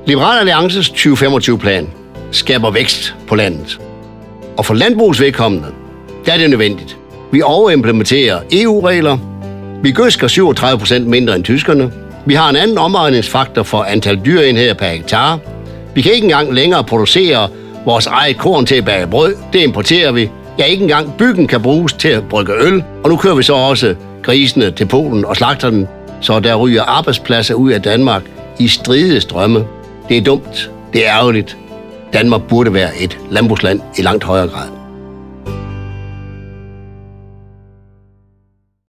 Liberal Alliances 2025-plan skaber vækst på landet. Og for landbrugets vedkommende, der er det nødvendigt. Vi overimplementerer EU-regler. Vi gødsker 37% mindre end tyskerne. Vi har en anden omregningsfaktor for antal dyreenheder per hektar. Vi kan ikke engang længere producere vores eget korn til at bage brød. Det importerer vi. Ja, ikke engang byggen kan bruges til at brygge øl. Og nu kører vi så også grisene til Polen og slagter den, så der ryger arbejdspladser ud af Danmark i stride strømme. Det er dumt. Det er ærgerligt. Danmark burde være et landbrugsland i langt højere grad.